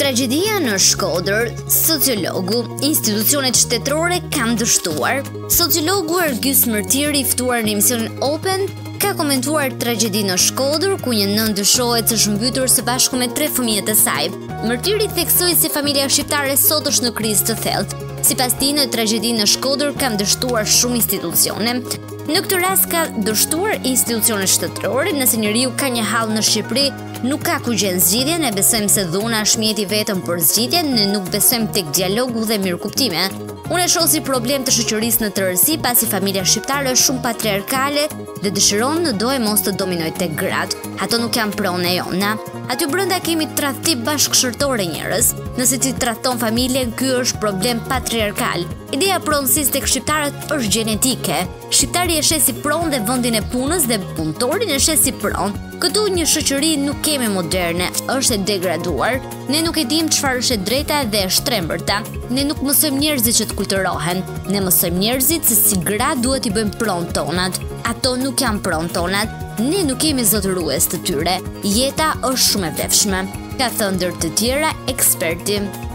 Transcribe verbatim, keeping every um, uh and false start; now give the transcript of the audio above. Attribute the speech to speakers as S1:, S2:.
S1: Tragjedia në Shkodër, sociologu, institucionet shtetërore kanë dështuar. Sociologu Ergjys Mërtiri, i ftuar në emisionin Open, ka komentuar tragjedinë në Shkodër, ku një nën dyshohet se është mbytur së bashku me tre fëmijët e saj. Mërtiri theksoi se familja shqiptare sot është në krizë të thellë. Sipas tij, në tragjedinë në Shkodër kanë dështuar shumë institucione. Në këtë rast ka dështuar institucionet shtetërore, nëse njeriu ka një hall në Shqipëri, nuk ka ku gjen zgjidhje, ne besojmë se dhuna është mjeti vetëm për zgjidhjen, ne nuk besojmë tek dialogu dhe mirëkuptimi. Unë e shoh si problem të shoqërisë në tërësi, pasi familja shqiptare është shumë patriarkale dhe dëshiron në dojë mos të dominojë tek gratë. Ato nuk janë pronë e jona. Aty brenda kemi tradhti bashkëshortore njerëz. Nëse ti tradhton familjen, ky është problem patriarkal. Ideja pronësisë tek shqiptarët është gjenetike. Shqiptari e sheh si pronë dhe vendin e punës dhe punëtorin e sheh si pronë. Këtu një shoqëri nuk kemi moderne, është e degraduar. Ne nuk e dim çfarë është e drejta dhe e shtrembërta. Ne nuk mësojmë njerëzit që të kulturohen. Ne mësojmë njerëzit se si gra duhet i bëjmë pronë tonat. Ato nuk janë pronë tonat. Ne nuk kemi zotërues të tyre. Jeta është shumë e vlefshme, ka thënë ndër të tjera eksperti.